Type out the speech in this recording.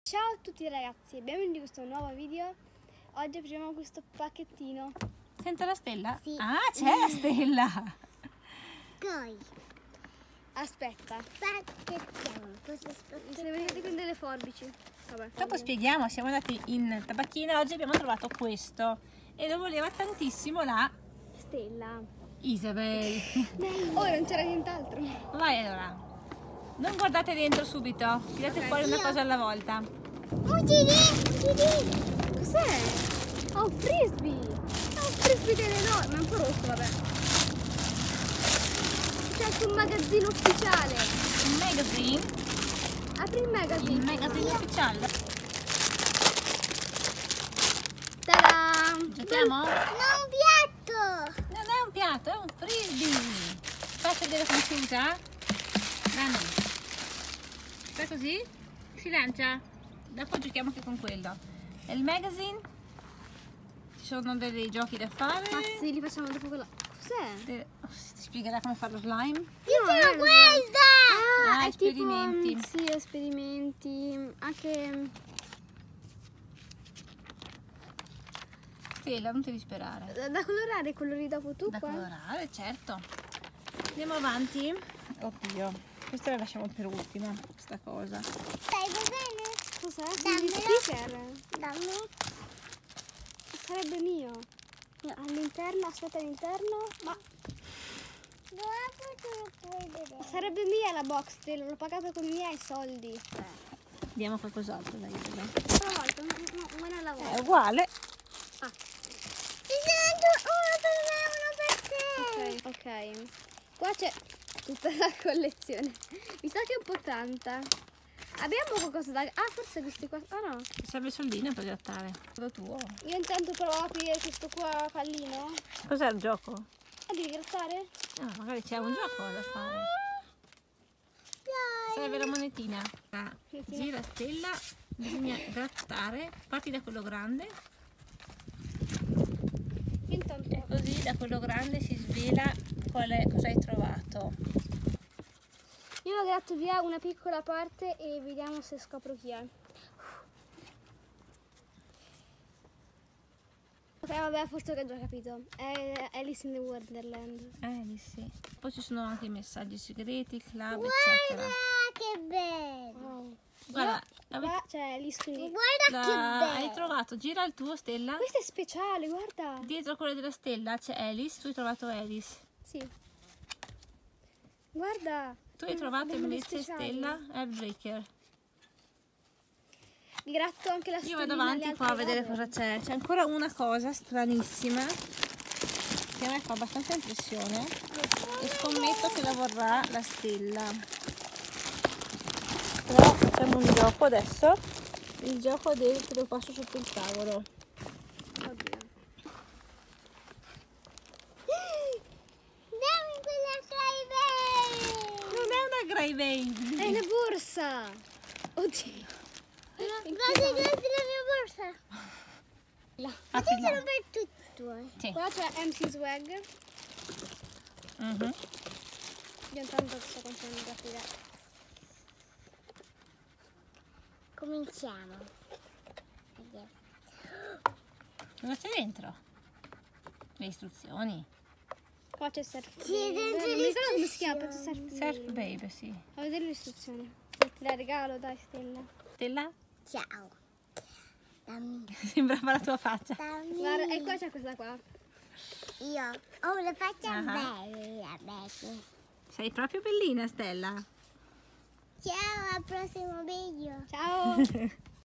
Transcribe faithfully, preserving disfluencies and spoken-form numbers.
Ciao a tutti ragazzi, benvenuti in questo nuovo video. Oggi apriamo questo pacchettino. Senza la stella? Sì. Ah, c'è la stella! Poi Aspetta, pacchettiamo. Cosa mi stai vedendo con delle forbici. Vabbè, Dopo spieghiamo, siamo andati in tabacchina, oggi abbiamo trovato questo e lo voleva tantissimo la stella. Isabel. Oh, non c'era nient'altro. Vai allora, non guardate dentro subito, tirate fuori una Io. cosa alla volta. Utili, utili. Cos'è? Oh, un frisbee. È un frisbee enorme, è un po' rotto, vabbè. C'è anche un magazzino ufficiale. Un magazine, Apri il magazine. il magazine ufficiale. Ta-da! Giochiamo? Non un piatto. Non è un piatto, è un frisbee. Faccio vedere come si usa? Dani. Fai così? Si lancia. Dopo giochiamo anche con quello. È il magazine. Ci sono dei giochi da fare. Ma sì, li facciamo dopo quella. Cos'è? Te- oh, ti spiegherà come fare lo slime. Io No, sono eh, questa. Ah, è esperimenti. Tipo, sì, esperimenti. Anche. Stella, non ti disperare. Da da colorare, colori dopo tu Da qua? colorare, certo. Andiamo avanti. Oddio, questa la lasciamo per ultima, questa cosa. Stai bene? Cos'è? Dammelo. Gli speaker. Dammi. Sarebbe mio. All'interno, aspetta all'interno. Ma Dopo tu lo puoi vedere. sarebbe mia la box, te l'ho pagata con i miei soldi. Vediamo qualcos'altro da Isabel. Una volta, no, no, una alla volta. È uguale. Ci sono uno per me, uno per te. Ok, ok. Qua c'è tutta la collezione. Mi sa che è un po' tanta. Abbiamo qualcosa da. Ah, forse questi qua. Ah no. Ti serve soldino per grattare. Quello tuo. Io intanto provo a aprire questo qua pallino. Cos'è il gioco? Ah, devi grattare? Ah, magari c'è un gioco da fare. Dai. Serve la monetina. La Monetina. gira stella, bisogna grattare. Parti da quello grande. Intanto. E così da quello grande si svela qual è, cosa hai trovato. Io ho gratto via una piccola parte e vediamo se scopro chi è. Ok, vabbè, forse ho già capito. È Alice in the Wonderland. Eh, di sì. Poi ci sono anche i messaggi segreti, club, Guarda eccetera. che bello. Wow. Guarda, Qua c'è Alice qui. Guarda la- che hai bello. trovato, gira il tuo Stella. Questo è speciale, guarda. Dietro quello della stella c'è Alice, tu hai trovato Alice. Sì. Guarda. Tu hai trovato Abbiamo dei invece speciali. Stella Airbreaker. Mi gratto anche la Io stellina vado avanti alle qua a altre vedere robe. cosa c'è. C'è ancora una cosa stranissima che a me fa abbastanza impressione e scommetto che la vorrà la stella. Però facciamo un gioco adesso. Il gioco del te lo passo sotto il tavolo. Oddio. Dammi quella Cry Non è una Grey Baby. È una borsa. Oddio. Guarda, questa è la mia borsa. Là. Ma ci Apri sono là. per tutto. eh. Sì. Qua c'è M C Swag. Mhm. Io intanto sto continuando a aprire. Cominciamo. Cosa c'è dentro? Le istruzioni. Qua c'è Surf Sì, Babe. dentro Non le mi ricordo come si chiama, penso istruzioni. Surf Surf Babe. Babe, sì. A vedere le istruzioni. Se te la regalo, dai Stella. Stella? Ciao. Dammi. Sembrava la tua faccia. Dammi. Guarda, e qua c'è questa qua. Io ho una faccia Ah. bella, bella. Sei proprio bellina, Stella. Ciao, al prossimo video. Ciao!